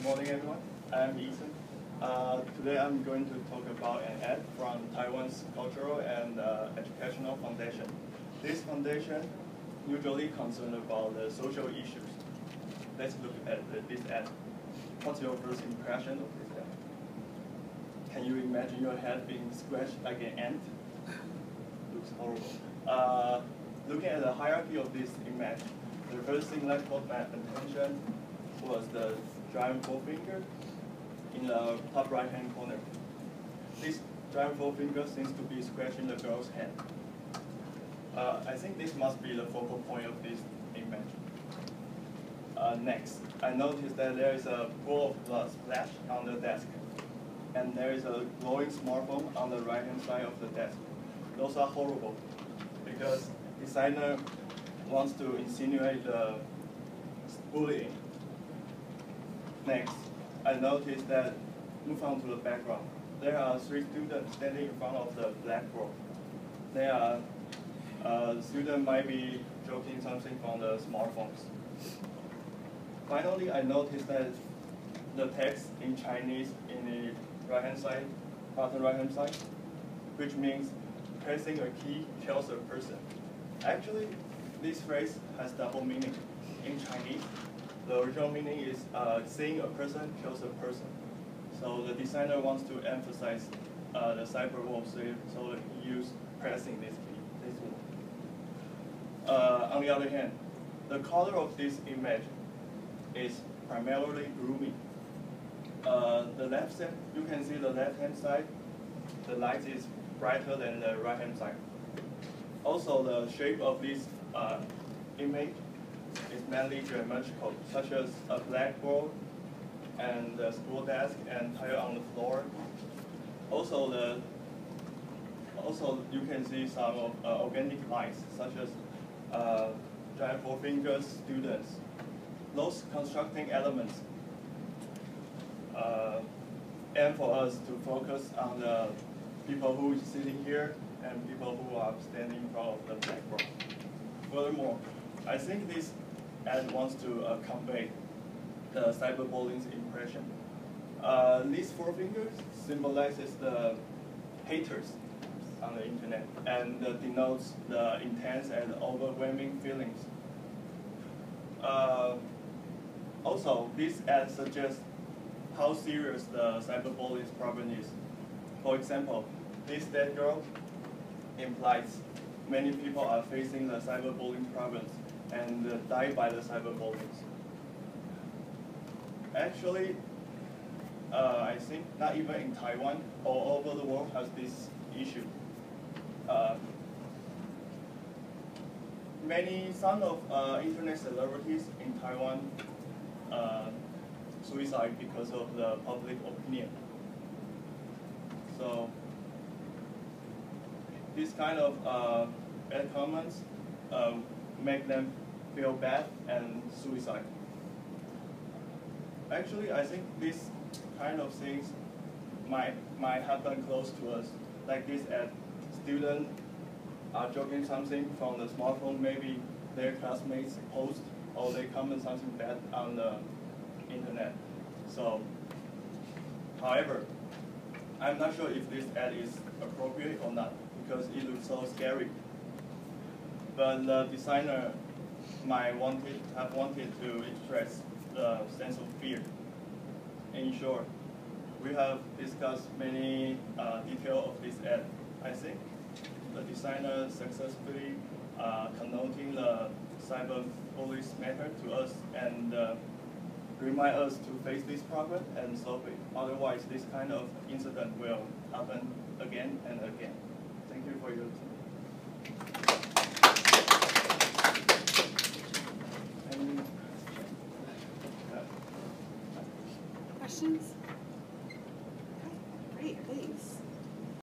morning, everyone. I'm Ethan. Today I'm going to talk about an ad from Taiwan's Cultural and Educational Foundation. This foundation usually concerned about the social issues. Let's look at this ad. What's your first impression of this ad? Can you imagine your head being scratched like an ant? Looks horrible. Looking at the hierarchy of this image, the first thing that caught my attention was the giant forefinger in the top right-hand corner. This giant forefinger seems to be scratching the girl's hand. I think this must be the focal point of this image. Next, I noticed that there is a pool of blood splash on the desk, and there is a glowing smartphone on the right-hand side of the desk. Those are horrible, because designer wants to insinuate the bullying. Next, I noticed that, move on to the background. There are 3 students standing in front of the blackboard. Student might be joking something from the smartphones. Finally, I noticed that the text in Chinese in the right-hand side, bottom right-hand side, which means pressing a key kills a person. Actually, this phrase has double meaning. In Chinese, the original meaning is seeing a person kills a person. So the designer wants to emphasize the cyber war, so he used pressing this key, this word. On the other hand, the color of this image is primarily gloomy. The left side, you can see the left-hand side, the light is brighter than the right-hand side. Also, the shape of this image is mainly geometrical, such as a blackboard and the school desk and tile on the floor. Also, you can see some of organic lines, such as giant forefinger students. Those constructing elements aim for us to focus on the people who are sitting here and people who are standing in front of the blackboard. Furthermore, I think this ad wants to convey the cyberbullying's impression. These 4 fingers symbolizes the haters on the internet and denotes the intense and overwhelming feelings. Also, this ad suggests how serious the cyberbullying problem is. For example, this dead girl implies many people are facing the cyberbullying problems and die by the cyberbullies. Actually, I think not even in Taiwan, all over the world has this issue. Some of internet celebrities in Taiwan suicide because of the public opinion. So this kind of bad comments make them feel bad and suicide. Actually, I think this kind of things might happen close to us. Like this at students are joking something from the smartphone, maybe their classmates post or they comment something bad on the internet. So, however, I'm not sure if this ad is appropriate or not because it looks so scary. But the designer might have wanted to express the sense of fear. In short, we have discussed many details of this ad. I think the designer successfully connoting the cyberbullying matter to us and remind us to face this problem and solve it. Otherwise, this kind of incident will happen again and again. Thank you for your time.